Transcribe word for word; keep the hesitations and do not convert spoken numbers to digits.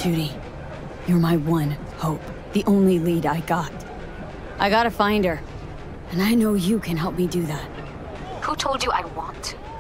Judy, you're my one hope. The only lead I got. I gotta find her. And I know you can help me do that. Who told you I want to?